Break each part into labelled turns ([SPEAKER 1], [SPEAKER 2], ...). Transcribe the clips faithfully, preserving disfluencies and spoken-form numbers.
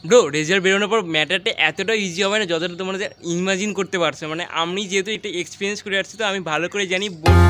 [SPEAKER 1] Bro result বেরোনোর পর ম্যাটারটা এতটা ইজি হবে না যতটা তোমরা ইমাজিন করতে পারছো। মানে আমি যেহেতু এটা এক্সপিরিয়েন্স করে আসছি তো আমি ভালো করে জানি।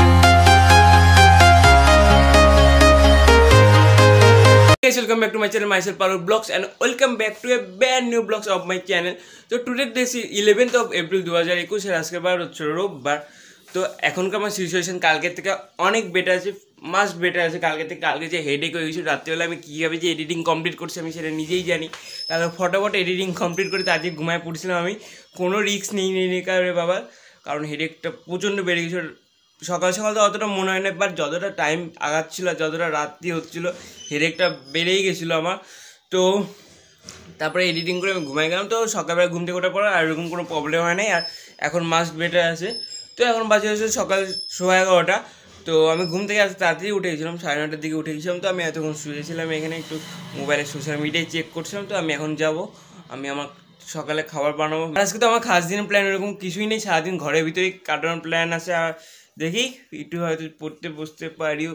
[SPEAKER 1] Welcome back to my channel, myself Parul Vlogs, and welcome back to a brand new vlogs of my channel. So today this is eleventh of April দু হাজার একুশ এর আজকের বার হচ্ছে রোববার। তো এখনকার আমার সিচুয়েশন কালকের থেকে অনেক বেটার আছে, মাস্ট বেটার আছে। কালকে থেকে কালকে যে হেডেক হয়ে গেছিল রাত্রিবেলা আমি কীভাবে যে এডিটিং কমপ্লিট করছি আমি সেটা নিজেই জানি। তারপর ফটাফট এডিটিং কমপ্লিট করে আজকে ঘুমায় পড়ছিলাম। আমি কোনো রিস্ক নিই নিই কারণে বাবা, কারণ হেডেকটা প্রচণ্ড বেড়ে গেছিলো। সকাল সকাল তো অতটা মনে হয় না, বাট যতটা টাইম আগাচ্ছিলো যতটা রাত্রি হচ্ছিলো হেডেকটা বেড়েই গেছিলো আমার। তো তারপরে এডিটিং করে আমি ঘুমাই গেলাম। তো সকালবেলা ঘুম থেকে ওঠার পর আর এরকম কোনো প্রবলেম হয় নাই, আর এখন মাস্ট বেটার আছে। তো এখন বাজে হচ্ছে সকাল সোয়া এগারোটা। তো আমি ঘুম থেকে আসতে তাড়াতাড়ি উঠে গেছিলাম, সাড়ে নটার দিকে উঠে গেছিলাম। তো আমি এতক্ষণ শুয়েছিলাম এখানে, একটু মোবাইলে সোশ্যাল মিডিয়ায় চেক করছিলাম। তো আমি এখন যাব, আমি আমার সকালে খাবার বানাবো। আজকে তো আমার খাস দিনের প্ল্যান এরকম কিছুই নেই, সারাদিন ঘরের ভিতরেই কাটানোর প্ল্যান আছে। আর দেখি একটু হয়তো পড়তে বসতে পারিও।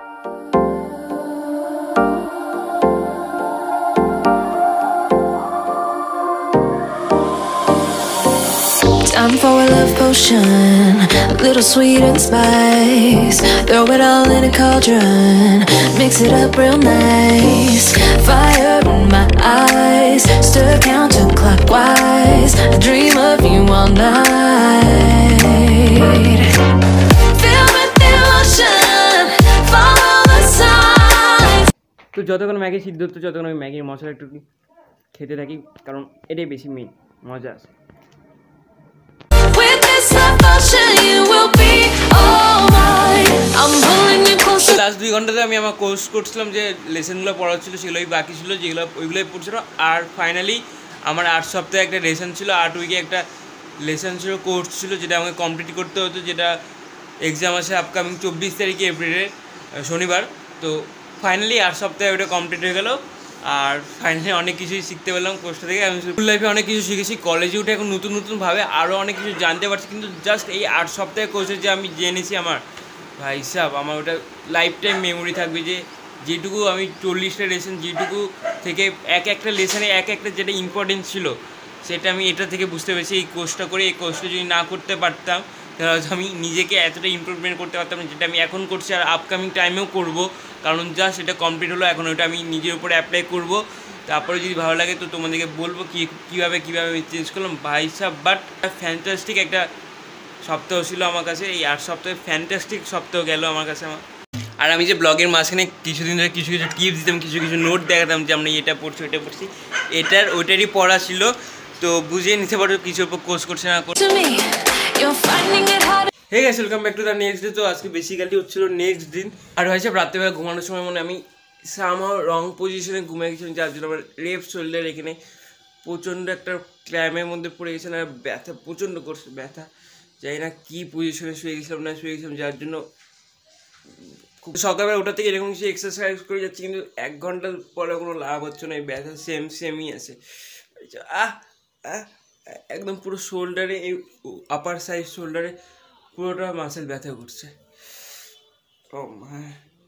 [SPEAKER 2] Time for a love potion, a little sweet and spice. Throw it all in a cauldron, mix it up real nice. Fire in my eyes, stir counterclockwise. I dream of you all night. Filled with emotion, follow the signs.
[SPEAKER 1] তো যতক্ষণ Maggi সিদ্ধ হতো যতক্ষণ আমি ম্যাগির মশলা একটু খেতে থাকি, কারণ এটাই বেশি মেন মজা আছে। লাস্ট দুই ঘন্টাতে আমি আমার কোর্স করছিলাম, যে লেসনগুলো পড়া ছিল সেগুলোই বাকি ছিল, যেগুলো ওইগুলোই পড়ছিল। আর ফাইনালি আমার আট সপ্তাহে একটা লেসন ছিল, আট উইকে একটা লেসন ছিল, কোর্স ছিল, যেটা আমাকে কমপ্লিট করতে হতো, যেটা এক্সাম আছে আপকামিং চব্বিশ তারিখে এপ্রিলের শনিবার। তো ফাইনালি আট সপ্তাহে ওটা কমপ্লিট হয়ে গেল। আর ফাইনালি অনেক কিছুই শিখতে পেলাম কোর্সটা থেকে। আমি স্কুল লাইফে অনেক কিছু শিখেছি, কলেজে উঠে এখন নতুন নতুনভাবে আরও অনেক কিছু জানতে পারছি। কিন্তু জাস্ট এই আট সপ্তাহের কোর্সে যে আমি জেনেছি, আমার ভাই সাহেব আমার ওটা লাইফ টাইম মেমোরি থাকবে। যে যেটুকু আমি চল্লিশটা লেসন, যেটুকু থেকে এক একটা লেসনে এক একটা যেটা ইম্পর্টেন্স ছিল, সেটা আমি এটা থেকে বুঝতে পেরেছি। এই কোর্সটা করে, এই কোর্সটা যদি না করতে পারতাম তাহলে হয়তো আমি নিজেকে এতটা ইমপ্রুভমেন্ট করতে পারতাম না, যেটা আমি এখন করছি আর আপকামিং টাইমেও করব। কারণ জাস্ট এটা কমপ্লিট হলো, এখন ওটা আমি নিজের উপরে অ্যাপ্লাই করব। তারপরে যদি ভালো লাগে তো তোমাদেরকে বলবো কী কীভাবে কীভাবে আমি চেঞ্জ করলাম ভাই সাহেব। বাট ফ্যান্টাস্টিক একটা সপ্তাহ ছিল আমার কাছে, এই আট সপ্তাহে ফ্যান্টাস্টিক সপ্তাহ গেল আমার কাছে আমার। আর আমি যে ব্লগের মাঝখানে কিছুদিন ধরে কিছু কিছু টিপস দিতাম, কিছু কিছু নোট দেখাতাম যে আমরা এটা পড়ছি ওইটা পড়ছি, এটার ওইটারই পড়া ছিল। তো বুঝিয়ে নিতে পারো কিছুর উপর কোর্স করছে না করছে। Hey guys, welcome back to the next day. তো আজকে বেসিক্যালি হচ্ছিল নেক্সট দিন। আর হয়েছে রাত্রেবেলা ঘুমানোর সময় মনে আমি সামহাও রং পজিশনে ঘুমিয়ে গেছিলাম, যার জন্য আমার লেফট শোল্ডার এখানে প্রচণ্ড একটা ক্ল্যামের মধ্যে পড়ে গেছিলাম। আর ব্যথা প্রচণ্ড করছে, ব্যথা জানি না কী পজিশনে শুয়ে গেছিলাম না শুয়ে গেছিলাম, যার জন্য খুব সকালবেলা ওটা থেকে এরকম কিছু এক্সারসাইজ করে যাচ্ছি, কিন্তু এক ঘন্টার পরে কোনো লাভ হচ্ছে না। এই ব্যথা সেম সেমই আছে। আহ আহ একদম পুরো শোল্ডারে, এই আপার সাইড শোল্ডারে পুরোটা মাসেল ব্যথা করছে। ও মা,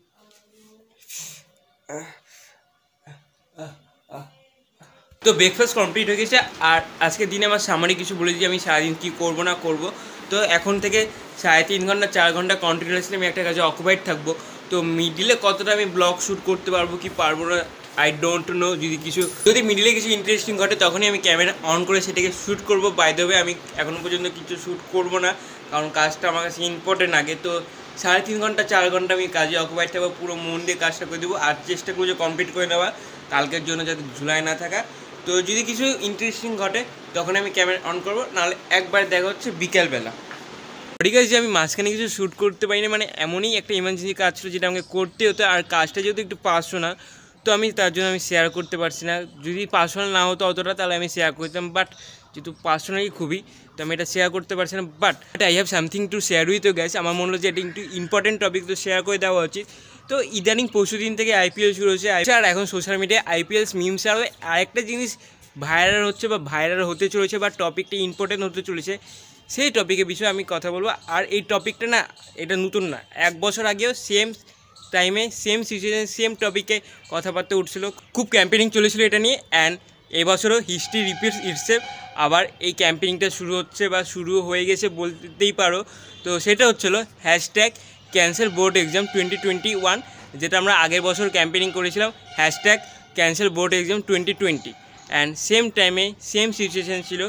[SPEAKER 1] তো ব্রেকফাস্ট কমপ্লিট হয়ে গেছে। আর আজকের দিনে আমার সামারি কিছু বলে দিই আমি সারাদিন কী করবো না করবো। তো এখন থেকে সাড়ে তিন ঘন্টা চার ঘন্টা কন্টিনিউয়াসলি আমি একটা কাজে অকুপাইড থাকবো। তো মিডিলে কতটা আমি ব্লগ শ্যুট করতে পারবো কি পারবো না আই ডোন্ট নো। যদি কিছু যদি মিডিলে কিছু ইন্টারেস্টিং ঘটে তখনই আমি ক্যামেরা অন করে সেটাকে শ্যুট করবো। বাই দ্য ওয়ে আমি এখনও পর্যন্ত কিছু শ্যুট করবো না, কারণ কাজটা আমার কাছে ইম্পর্টেন্ট আগে। তো সাড়ে তিন ঘন্টা চার ঘন্টা আমি কাজে অকুপাইড থাকবো, পুরো মন দিয়ে কাজটা করে দেবো। আর চেষ্টা করবো যে কমপ্লিট করে নেওয়া, কালকের জন্য যাতে ঝুলাই না থাকা। তো যদি কিছু ইন্টারেস্টিং ঘটে তখন আমি ক্যামেরা অন করবো, নাহলে একবার দেখা হচ্ছে বিকেলবেলা। ঠিক আছে, যে আমি মাঝখানে কিছু শ্যুট করতে পারিনি, মানে এমনই একটা ইমার্জেন্সি কাজ ছিল যেটা আমাকে করতে হতো। আর কাজটা যেহেতু একটু পার্সোনাল, তো আমি তার জন্য আমি শেয়ার করতে পারছি না। যদি পার্সোনাল না হতো অতটা তাহলে আমি শেয়ার করতাম, বাট যেহেতু পার্সোনালি খুবই, তো আমি এটা শেয়ার করতে পারছি না। But I have something to share with you guys. আমার মনে হলো যে এটা একটু ইম্পর্টেন্ট টপিক, তো শেয়ার করে দেওয়া উচিত। তো ইদানিং পরশু দিন থেকে আইপিএল শুরু হচ্ছে, আর এখন সোশ্যাল মিডিয়ায় আইপিএল মিমস আর আরেকটা জিনিস ভাইরাল হচ্ছে বা ভাইরাল হতে চলেছে, বা টপিকটা ইম্পর্টেন্ট হতে চলেছে, সেই টপিকের বিষয়ে আমি কথা বলবো। আর এই টপিকটা না, এটা নতুন না, এক বছর আগেও সেম টাইমে সেম সিচুয়েশন সেম টপিকে কথাবার্তা উঠছিল, খুব ক্যাম্পেনিং চলেছিল এটা নিয়ে। অ্যান্ড এবছরও হিস্ট্রি রিপিটস ইটসেলফ, আবার এই ক্যাম্পেইনটা শুরু হচ্ছে বা শুরু হয়ে গেছে বলতেই পারো। তো সেটা হচ্ছিলো hashtag cancel board exam twenty twenty one, যেটা আমরা আগের বছর ক্যাম্পেইনিং করেছিলাম hashtag cancel board exam twenty twenty, and same টাইমে সেম সিচুয়েশান ছিল,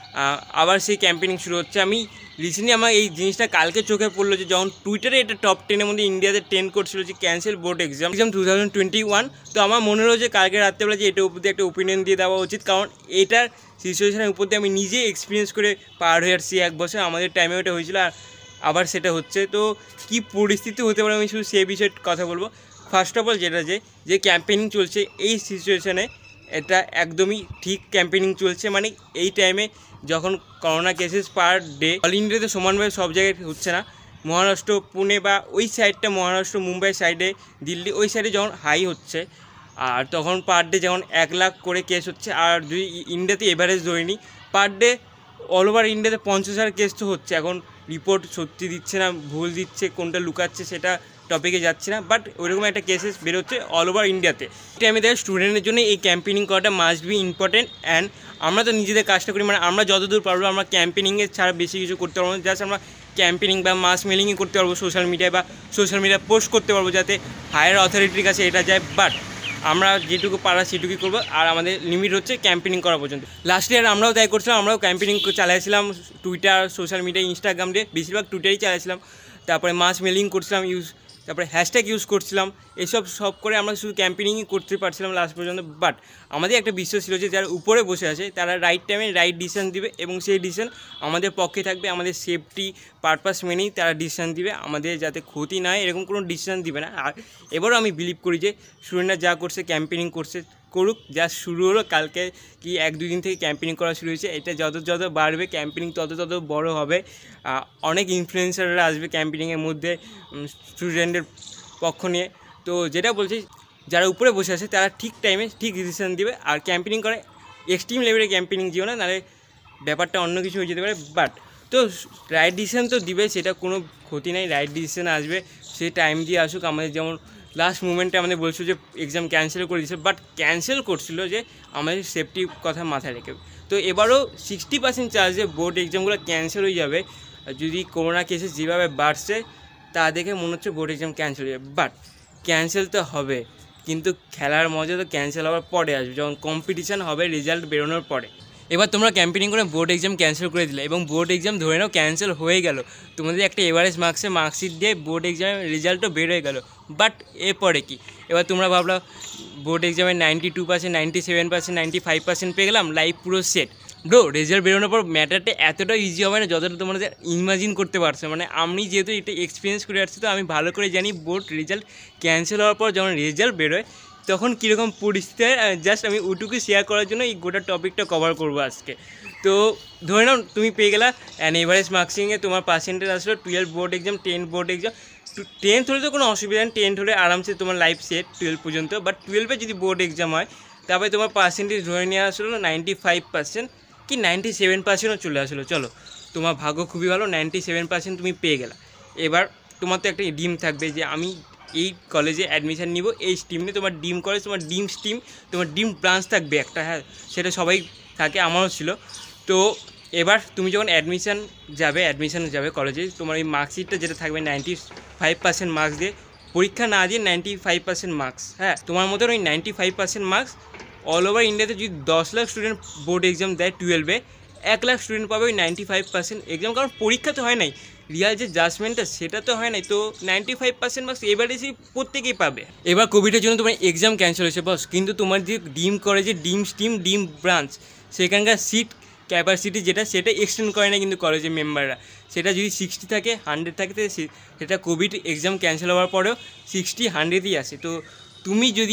[SPEAKER 1] আবার সেই ক্যাম্পেইনিং শুরু হচ্ছে। আমি রিসেন্টলি আমার এই জিনিসটা কালকে চোখে পড়লো যে যখন টুইটারে এটা টপ টেনের মধ্যে ইন্ডিয়াতে ট্রেন্ড করছিল যে cancel board exam exam two thousand twenty one, তো আমার মনে হলো যে কালকে রাত্রেবেলা যে এটার উপর দিয়ে একটা ওপিনিয়ন দিয়ে দেওয়া উচিত, কারণ এটার সিচুয়েশানের উপর দিয়ে আমি নিজে এক্সপিরিয়েন্স করে পার হয়ে আসছি এক বছর, আমাদের টাইমে ওটা হয়েছিল আর আবার সেটা হচ্ছে। তো কী পরিস্থিতি হতে পারে আমি শুধু সেই বিষয়ে কথা বলবো। ফার্স্ট অফ অল যেটা যে যে ক্যাম্পেইনিং চলছে এই সিচুয়েশানে এটা একদমই ঠিক ক্যাম্পেইনিং চলছে, মানে এই টাইমে যখন corona cases per day all ইন্ডিয়াতে সমানভাবে সব জায়গায় হচ্ছে না, মহারাষ্ট্র পুনে বা ওই সাইডটা মহারাষ্ট্র মুম্বাই সাইডে দিল্লি ওই সাইডে যখন হাই হচ্ছে, আর তখন পার ডে যেমন এক লাখ করে কেস হচ্ছে, আর যদি ইন্ডিয়াতে এভারেজ ধরে নিই পার ডে অল ওভার ইন্ডিয়াতে পঞ্চাশ হাজার কেস তো হচ্ছে। এখন রিপোর্ট সত্যি দিচ্ছে না ভুল দিচ্ছে কোনটা লুকাচ্ছে সেটা টপিকে যাচ্ছে না, বাট ওইরকম একটা কেসেস বেরোচ্ছে অল ওভার ইন্ডিয়াতে। এটা আমি দেখি স্টুডেন্টের জন্য এই ক্যাম্পেইনিং করাটা মাস্ট বি ইম্পর্টেন্ট, অ্যান্ড আমরা তো নিজেদের কাজটা করি, মানে আমরা যতদূর পারবো আমরা ক্যাম্পেইনিংয়ের ছাড়া বেশি কিছু করতে পারবো না, জাস্ট আমরা ক্যাম্পেইনিং বা মাস মেলিংই করতে পারবো সোশ্যাল মিডিয়ায় বা সোশ্যাল মিডিয়ায় পোস্ট করতে পারবো যাতে হায়ার অথরিটির কাছে এটা যায়, বাট আমরা যেটুকু পারা সেটুকুই করবো, আর আমাদের লিমিট হচ্ছে ক্যাম্পেইনিং করা পর্যন্ত। লাস্ট ইয়ার আমরাও তাই করছিলাম, আমরাও ক্যাম্পেইনিং চালাইছিলাম টুইটার সোশ্যাল মিডিয়া ইনস্টাগ্রাম দিয়ে, বেশিরভাগ টুইটারই চালাইছিলাম, তারপরে মাস মেলিং করছিলাম ইউজ, তারপরে হ্যাশট্যাগ ইউজ করছিলাম, এসব সব করে আমরা শুধু ক্যাম্পেইনিংই করতে পারছিলাম লাস্ট পর্যন্ত। বাট আমাদের একটা বিশ্বাস ছিল যে যারা উপরে বসে আছে তারা রাইট টাইমে রাইট ডিসিশন দিবে, এবং সেই ডিসিশন আমাদের পক্ষে থাকবে, আমাদের সেফটি পারপাস মেনেই তারা ডিসিশন দিবে, আমাদের যাতে ক্ষতি না হয় এরকম কোনো ডিসিশন দিবে না। আর এবারও আমি বিলিভ করি যে স্টুডেন্টরা যা করছে ক্যাম্পেইনিং করছে করুক, যা শুরু হলো কালকে কি এক দুই দিন থেকে ক্যাম্পেইনিং করা শুরু হয়েছে, এটা যত যত বাড়বে ক্যাম্পেইনিং তত তত বড় হবে, অনেক ইনফ্লুয়েন্সাররা আসবে ক্যাম্পেইনিংয়ের মধ্যে স্টুডেন্টের পক্ষ নিয়ে। তো যেটা বলছি যারা উপরে বসে আছে তারা ঠিক টাইমে ঠিক ডিসিশন দিবে, আর ক্যাম্পেইনিং করে এক্সট্রিম লেভেলে ক্যাম্পেইনিং দিও না, নাহলে ব্যাপারটা অন্য কিছু হয়ে যেতে পারে। বাট তো রাইট ডিসিশন তো দিবে, সেটা কোনো ক্ষতি নেই, রাইট ডিসিশন আসবে, সে টাইম দিয়ে আসুক। আমাদের যেমন লাস্ট মুমেন্টে আমাদের বলছিল যে এক্সাম ক্যান্সেল করে দিয়েছে, বাট ক্যান্সেল করছিল যে আমাদের সেফটির কথা মাথায় রেখে। তো এবারও সিক্সটি পার্সেন্ট চান্স যে বোর্ড এক্সামগুলো ক্যান্সেল হয়ে যাবে, যদি করোনা কেসেস যেভাবে বাড়ছে তা দেখে মনে হচ্ছে বোর্ড এক্সাম ক্যান্সেল হয়ে যাবে। বাট ক্যান্সেল তো হবে, কিন্তু খেলার মজা তো ক্যান্সেল হওয়ার পরে আসবে, যখন কম্পিটিশান হবে রেজাল্ট বেরোনোর পরে। এবার তোমরা ক্যাম্পেইনিং করে বোর্ড এক্সাম ক্যান্সেল করে দিলে, এবং বোর্ড এক্সাম ধরে নাও ক্যান্সেল হয়ে গেল, তোমাদের একটা এভারেজ মার্কসে মার্কশিট দিয়ে বোর্ড এক্সামের রেজাল্টও বের হয়ে গেল। বাট এরপরে কি? এবার তোমরা ভাবলো বোর্ড এক্সামে ninety two percent ninety seven percent ninety five percent পেয়ে গেলাম, লাইফ পুরো সেট। ব্রো, রেজাল্ট বেরোনোর পর ম্যাটারটা এতটা ইজি হবে না যতটা তোমরা ইমাজিন করতে পারছো। মানে আমি যেহেতু এটা এক্সপিরিয়েন্স করে আসছি, তো আমি ভালো করে জানি বোর্ড রেজাল্ট ক্যান্সেল হওয়ার পর যখন রেজাল্ট বেরোয় তখন কীরকম পরিস্থিতি হয়। জাস্ট আমি ওটুকু শেয়ার করার জন্য এই গোটা টপিকটা কভার করবো আজকে। তো ধরে নাও তুমি পেয়ে গেলা অ্যান এভারেজ মার্কসিংয়ে তোমার পার্সেন্টেজ আসলো twelve board exam, ten board exam. Tenth হলে তো কোনো অসুবিধা নেই, টেন্থ হলে আরামসে তোমার লাইফ সেট টুয়েলভ পর্যন্ত। বাট টুয়েলভে যদি বোর্ড এক্সাম হয় তারপরে তোমার পার্সেন্টেজ ধরে নিয়ে আসলো নাইনটি ফাইভ পার্সেন্ট কি নাইনটি সেভেন পার্সেন্টও চলে আসলো। চলো, তোমার ভাগ্য খুবই ভালো, নাইনটি সেভেন পার্সেন্ট তুমি পেয়ে গেলা। এবার তোমার তো একটা ডিম থাকবে যে আমি এই কলেজে অ্যাডমিশান নিব, এই স্ট্রিম নিয়ে। তোমার ডিম কলেজ, তোমার ডিম স্ট্রিম, তোমার ডিম ব্রাঞ্চ থাকবে একটা, হ্যাঁ সেটা সবাই থাকে, আমারও ছিল। তো এবার তুমি যখন অ্যাডমিশান যাবে অ্যাডমিশান যাবে কলেজে, তোমার এই মার্কশিটটা যেটা থাকবে নাইনটি ফাইভ পার্সেন্ট মার্কস দিয়ে, পরীক্ষা না দিয়ে নাইনটি ফাইভ পার্সেন্ট মার্কস, হ্যাঁ তোমার মতন ওই ninety five percent marks all over ইন্ডিয়াতে যদি দশ লাখ স্টুডেন্ট বোর্ড এক্সাম দেয় টুয়েলভে, এক লাখ স্টুডেন্ট পাবে ওই নাইনটি ফাইভ পার্সেন্ট এক্সাম। কারণ পরীক্ষা তো হয় নাই, রিয়াল যে জাজমেন্টটা সেটা তো হয় নাই। তো নাইনটি ফাইভ পার্সেন্ট মার্কস এবারেজই প্রত্যেকেই পাবে। এবার কোভিডের জন্য তোমার এক্সাম ক্যান্সেল হয়েছে বস, কিন্তু তোমার যে ডিম কলেজে ডিম স্ট্রিম ডিম ব্রাঞ্চ সেখানকার সিট ক্যাপাসিটি যেটা সেটা এক্সটেন্ড করে না কিন্তু কলেজের মেম্বাররা। সেটা যদি সিক্সটি থাকে হান্ড্রেড থাকে সেটা কোভিড এক্সাম ক্যান্সেল হওয়ার পরেও সিক্সটি হান্ড্রেডই আসে। তো তুমি যদি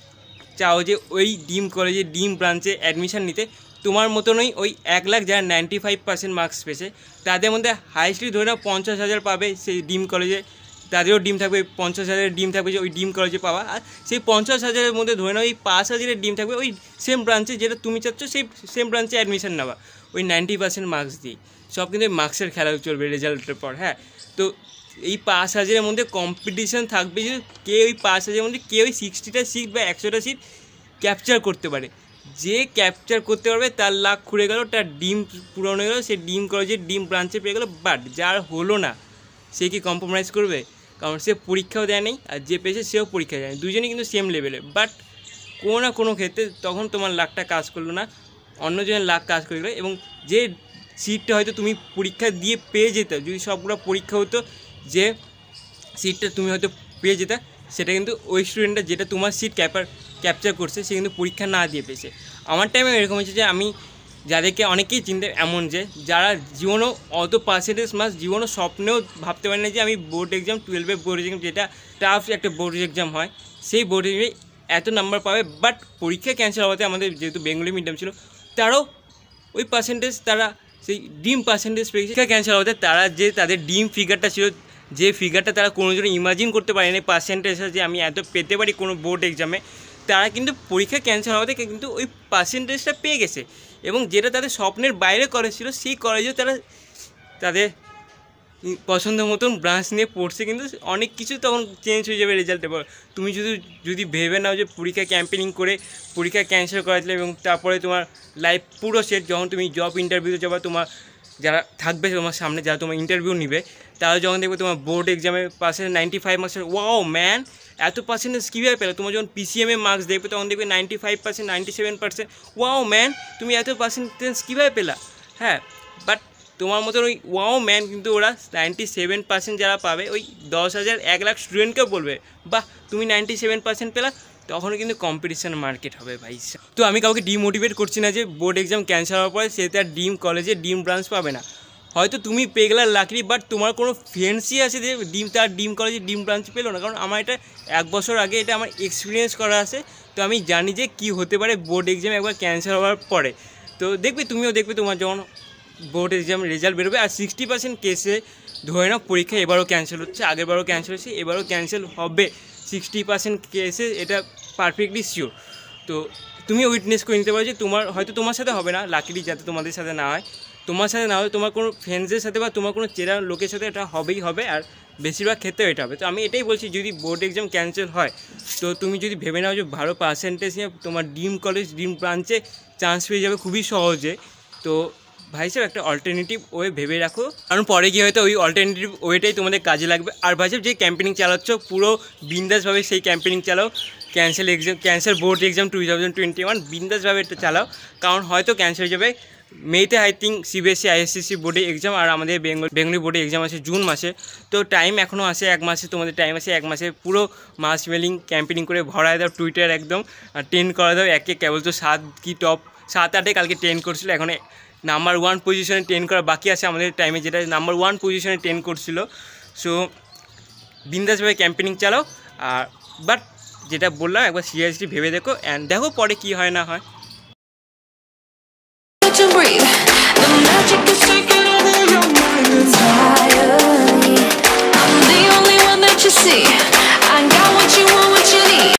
[SPEAKER 1] চাও যে ওই ডিম কলেজে ডিম ব্রাঞ্চে অ্যাডমিশান নিতে, তোমার মতনই ওই এক লাখ যারা নাইনটি ফাইভ পার্সেন্ট মার্কস পেয়েছে তাদের মধ্যে হাইস্টলি ধরে নাও পঞ্চাশ হাজার পাবে সেই ডিম কলেজে, তাদেরও ডিম থাকবে, পঞ্চাশ হাজারের ডিম থাকবে যে ওই ডিম কলেজে পাওয়া। আর সেই পঞ্চাশ হাজারের মধ্যে ধরে নাও ওই পাঁচ হাজারের ডিম থাকবে ওই সেম ব্রাঞ্চে যেটা তুমি চাচ্ছ সেই সেম ব্রাঞ্চে অ্যাডমিশান নেওয়া ওই নাইনটি পার্সেন্ট মার্কস দিই। সব কিন্তু মার্কসের খেলা চলবে রেজাল্টের পর, হ্যাঁ। তো এই পাঁচ হাজারের মধ্যে কম্পিটিশান থাকবে যে কে ওই পাঁচ হাজারের মধ্যে কে ওই সিক্সটিটা সিট বা একশোটা সিট ক্যাপচার করতে পারে। যে ক্যাপচার করতে পারবে তার লাখ খুঁড়ে গেল, তার ডিম পূরণ হয়ে গেলো, সে ডিম কলেজে ডিম ব্রাঞ্চে পেয়ে গেলো। বাট যার হলো না সে কি কম্প্রোমাইজ করবে? কারণ সে পরীক্ষাও দেয় নেই, আর যে পেয়েছে সেও পরীক্ষা দেয়, দুজনেই কিন্তু সেম লেভেলে। বাট কোনো না কোনো ক্ষেত্রে তখন তোমার লাখটা কাজ করলো না, অন্যজনের লাখ কাজ করে গেলো। এবং যে সিটটা হয়তো তুমি পরীক্ষা দিয়ে পেয়ে যেতে, যদি সবগুলো পরীক্ষা হতো, যে সিটটা তুমি হয়তো পেয়ে যেতে, সেটা কিন্তু ওই স্টুডেন্টটা যেটা তোমার সিট ক্যাপার ক্যাপচার করছে সে কিন্তু পরীক্ষা না দিয়ে পেয়েছে। আমার টাইমে এরকম হয়েছে যে আমি যাদেরকে অনেকেই চিনতে, এমন যে যারা জীবনেও অত পার্সেন্টেজ মার্কস জীবনও স্বপ্নেও ভাবতে পারে না যে আমি বোর্ড এক্সাম, টুয়েলভে বোর্ড এক্সাম যেটা টাফ একটা বোর্ড এক্সাম হয়, সেই বোর্ড এক্সামে এত নাম্বার পাবে। বাট পরীক্ষা ক্যান্সেল হওয়াতে আমাদের যেহেতু বেঙ্গলি মিডিয়াম ছিল, তারাও ওই পার্সেন্টেজ, তারা সেই ডিম পার্সেন্টেজ পেয়েছে। পরীক্ষা ক্যান্সেল হওয়াতে তারা যে তাদের ডিম ফিগারটা ছিল, যে ফিগারটা তারা কোনোদিনও ইমাজিন করতে পারেনি পার্সেন্টেজটা যে আমি এত পেতে পারি কোনো বোর্ড এক্সামে, তারা কিন্তু পরীক্ষা ক্যান্সেল হওয়াতে কিন্তু ওই পার্সেন্টেজটা পেয়ে গেছে। এবং যেটা তাদের স্বপ্নের বাইরে কলেজ ছিল, সেই কলেজেও তারা তাদের পছন্দ মতন ব্রাঞ্চ নিয়ে পড়ছে। কিন্তু অনেক কিছু তখন চেঞ্জ হয়ে যাবে রেজাল্টের পর। তুমি যদি যদি ভেবে নাও যে পরীক্ষা ক্যাম্পেনিং করে পরীক্ষা ক্যান্সেল করেছিলে এবং তারপরে তোমার লাইফ পুরো সেট, যখন তুমি জব ইন্টারভিউতে যাবে, তোমার যারা থাকবে তোমার সামনে, যারা তোমার ইন্টারভিউ নিবে, তারা যখন দেখবে তোমার বোর্ড এক্সামের পার্সেন্ট নাইনটি ফাইভ মার্কসের, ওয়াও ম্যান এত পার্সেন্টেজ কীভাবে পেলো। তোমার যখন পিসিএমএ মার্কস দেখবে তখন দেখবে ninety five percent ninety seven percent wow man তুমি এত পার্সেন্টেজ কীভাবে পেলা। হ্যাঁ, বাট তোমার মতন ওই ওয়াও ম্যান কিন্তু ওরা নাইনটি সেভেন পার্সেন্ট যারা পাবে, ওই দশ হাজার এক লাখ স্টুডেন্টকেও বলবে বাহ তুমি নাইনটি সেভেন পার্সেন্ট পেলা। তখনও কিন্তু কম্পিটিশান মার্কেট হবে ভাই। তো আমি কাউকে ডিমোটিভেট করছি না যে বোর্ড এক্সাম ক্যান্সেল হওয়ার পরে সে তার ডিম কলেজে ডিম ব্রাঞ্চ পাবে না। হয়তো তুমি পেয়ে গেলে লাকড়ি, বাট তোমার কোনো ফ্রেন্ডসই আছে যে ডিম তার ডিম কলেজে ডিম ব্রাঞ্চ পেলো না। কারণ আমার এটা এক বছর আগে এটা আমার এক্সপিরিয়েন্স করা আছে, তো আমি জানি যে কী হতে পারে বোর্ড এক্সাম একবার ক্যান্সেল হওয়ার পরে। তো দেখবে, তুমিও দেখবে তোমার যখন বোর্ড এক্সাম রেজাল্ট বেরোবে, আর সিক্সটি পার্সেন্ট কেসে ধরে নাও পরীক্ষা এবারও ক্যান্সেল হচ্ছে, আগেরবারও ক্যান্সেল হচ্ছে, এবারও ক্যান্সেল হবে সিক্সটি পার্সেন্ট কেসে, এটা পারফেক্টলি শিওর। তো তুমি উইটনেস করে নিতে পারো যে তোমার হয়তো তোমার সাথে হবে না, লাকিলি যাতে তোমাদের সাথে না হয়, তোমার সাথে না হয় তোমার কোনো ফ্রেন্ডসদের সাথে বা তোমার কোনো চেনা লোকের সাথে এটা হবেই হবে, আর বেশিরভাগ ক্ষেত্রেও এটা হবে। তো আমি এটাই বলছি, যদি বোর্ড এক্সাম ক্যান্সেল হয় তো তুমি যদি ভেবে নাও যে ভালো পার্সেন্টেজ নিয়ে তোমার ড্রিম কলেজ ড্রিম ব্রাঞ্চে চান্স পেয়ে যাবে খুবই সহজে, তো ভাই সাহেব একটা অল্টারনেটিভ ওয়ে ভেবে রাখো, কারণ পরে গিয়ে হয়তো ওই অল্টারনেটিভ ওয়েটাই তোমাদের কাজে লাগবে। আর ভাই সাহেব যে ক্যাম্পেনিং চালাচ্ছ পুরো বিন্দাসভাবে সেই ক্যাম্পেনিং চালাও, cancel exam cancel board exam two thousand twenty one বিন্দাসভাবে এটা চালাও, কারণ হয়তো ক্যান্সেল হয়ে যাবে মেতে। আই থিঙ্ক সিবিএসসি আইএসসিসি বোর্ডে এক্সাম, আর আমাদের বেঙ্গল বেঙ্গলি বোর্ডে এক্সাম আছে জুন মাসে। তো টাইম এখনও আছে এক মাসে, তোমাদের টাইম আছে এক মাসে, পুরো মাস মেলিং ক্যাম্পেনিং করে ভরায় দাও টুইটার একদম, আর ট্রেন করে দাও একে। কেবল তো সাত কি টপ সাত আটে কালকে ট্রেন করছিল, এখন নাম্বার ওয়ান পজিশনে ট্রেন করা বাকি আছে আমাদের টাইমে, যেটা নাম্বার ওয়ান পজিশনে ট্রেন করছিল। সো বিন্দাসভাবে ক্যাম্পেনিং চালাও, আর বাট যেটা বললাম একবার সিরিয়াসলি ভেবে দেখো, অ্যান্ড দেখো পরে কী হয় না হয়।
[SPEAKER 2] Breathe. The magic is taking